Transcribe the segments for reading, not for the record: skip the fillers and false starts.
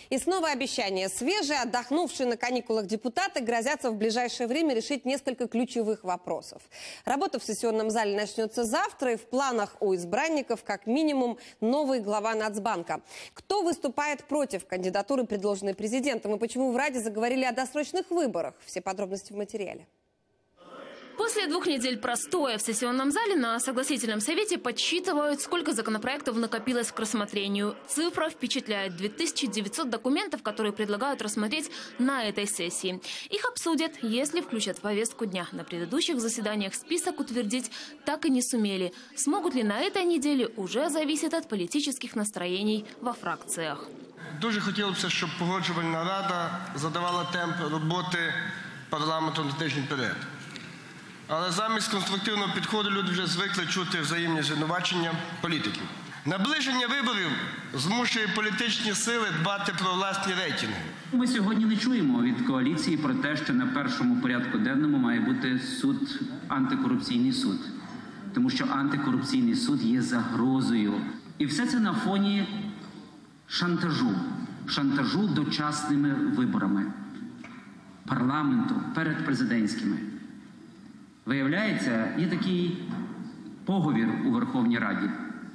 И снова обещание. Свежие, отдохнувшие на каникулах депутаты грозятся в ближайшее время решить несколько ключевых вопросов. Работа в сессионном зале начнется завтра, и в планах у избранников как минимум новый глава Нацбанка. Кто выступает против кандидатуры, предложенной президентом, и почему в Раде заговорили о досрочных выборах? Все подробности в материале. После 2 недель простоя в сессионном зале на согласительном совете подсчитывают, сколько законопроектов накопилось к рассмотрению. Цифра впечатляет. 2900 документов, которые предлагают рассмотреть на этой сессии. Их обсудят, если включат в повестку дня. На предыдущих заседаниях список утвердить так и не сумели. Смогут ли на этой неделе, уже зависит от политических настроений во фракциях. Дуже хотілося б, щоб Погоджувальна рада задавала темп роботи парламенту на тиждень вперед. Але замість конструктивного підходу люди вже звикли чути взаємні звинувачення політиків. Наближення виборів змушує політичні сили дбати про власні рейтинги. Ми сьогодні не чуємо від коаліції про те, що на першому порядку денному має бути суд, антикорупційний суд. Тому що антикорупційний суд є загрозою. І все це на фоні шантажу дочасними виборами парламенту перед президентськими. Виявляється, є такий поговір у Верховній Раді.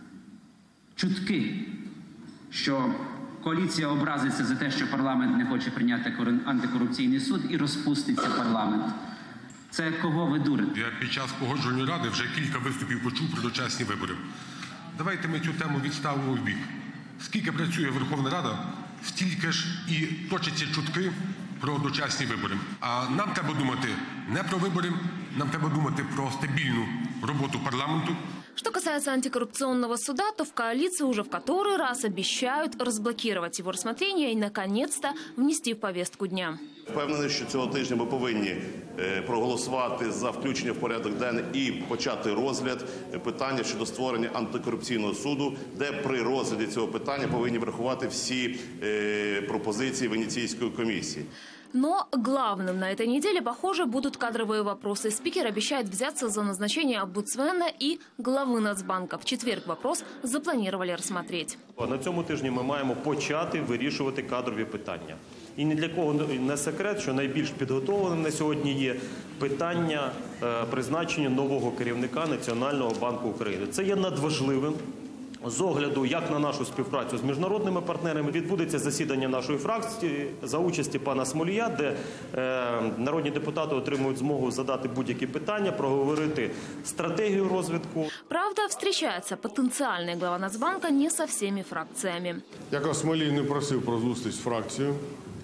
Чутки, що коаліція образиться за те, що парламент не хоче прийняти антикорупційний суд, і розпуститься парламент. Це кого ви дурите? Я під час Погоджувальної ради вже кілька виступів почув про дочасні вибори. Давайте ми цю тему відставимо в бік. Скільки працює Верховна Рада, стільки ж і точаться чутки про дочасні вибори. А нам треба думати не про вибори, нам треба думати про стабильную работу парламенту. Что касается антикоррупционного суда, то в коалиции уже в который раз обещают разблокировать его рассмотрение и, наконец-то, внести в повестку дня. Впевнений, що цього тижня ми повинні проголосувати за включення в порядок денний і почати розгляд питання щодо створення антикорупційного суду, де при розгляді цього питання повинні врахувати всі пропозиції Венецианской комісії. Но главным на этой неделе, похоже, будут кадровые вопросы. Спикер обещает взяться за назначение омбудсмена и главы Нацбанка. В четверг вопрос запланировали рассмотреть. На цьому тижні ми маємо почати вирішувати кадрові питання. І ні для кого не секрет, що найбільш підготовленим на сьогодні є питання призначення нового керівника Національного банку України. Це є надважливим. З огляду як на нашу співпрацю з міжнародними партнерами відбудеться засідання нашої фракції за участі пана Смолія, де народні депутати отримують змогу задати будь-які питання, проговорити стратегію розвитку. Правда, встречается потенциальный глава Нацбанка не со всеми фракциями. Якраз Смолій не просив про зустріч з фракцією,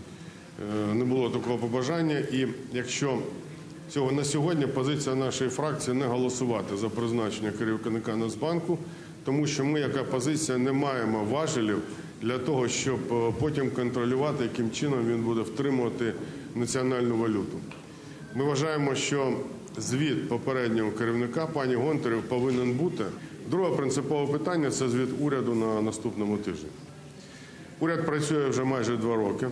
не було такого побажання. І якщо на сьогодні позиція нашої фракції не голосувати за призначення керівника Нацбанку, тому що ми, як опозиція, не маємо важелів для того, щоб потім контролювати, яким чином він буде втримувати національну валюту. Ми вважаємо, що звіт попереднього керівника, пані Гонтаревої, повинен бути. Друге принципове питання – це звіт уряду на наступному тижні. Уряд працює вже майже 2 роки.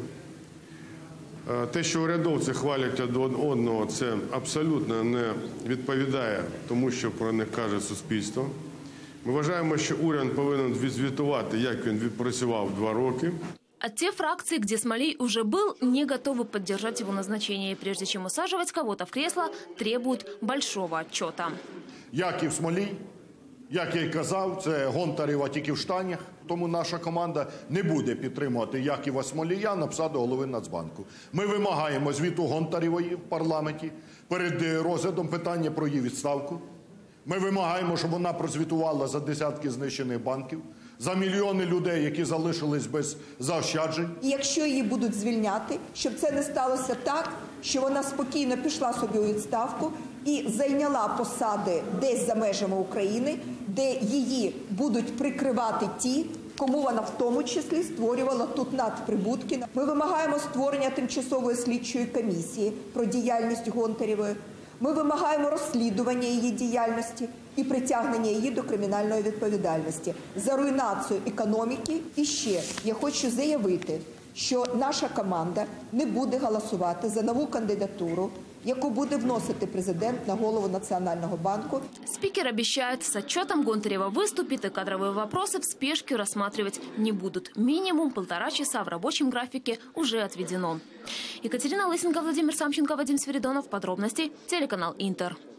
Те, що урядовці хвалять один одного, це абсолютно не відповідає тому, що про них каже суспільство. Ми вважаємо, що уряд повинен відзвітувати, як він відпрацював 2 роки. А те фракции, где Смолей уже был, не готовы поддержать его назначение. Прежде чем усаживать кого-то в кресло, требуют большого отчета. Яків Смолій, як я й казав, це Гонтарева тільки в штанях. Тому наша команда не буде підтримувати Яківа Смолія на посаду голови Нацбанку. Ми вимагаємо звіту Гонтаревої в парламенті перед розглядом питання про її відставку. Ми вимагаємо, щоб вона прозвітувала за десятки знищених банків, за мільйони людей, які залишились без заощаджень. І якщо її будуть звільняти, щоб це не сталося так, що вона спокійно пішла собі у відставку і зайняла посади десь за межами України, де її будуть прикривати ті, кому вона в тому числі створювала тут надприбутки. Ми вимагаємо створення тимчасової слідчої комісії про діяльність Гонтаревої. Ми вимагаємо розслідування її діяльності і притягнення її до кримінальної відповідальності за руйнацію економіки. І ще я хочу заявити, що наша команда не буде голосувати за нову кандидатуру яку буде вносити президент на голову Національного банку. Спикер обещает, с отчетом Гонтарева выступит, и кадровые вопросы в спешке рассматривать не будут. Минимум 1,5 часа в рабочем графике уже отведено. Екатерина Лысенко, Владимир Самченко, Вадим Свиридонов. Подробности телеканал Интер.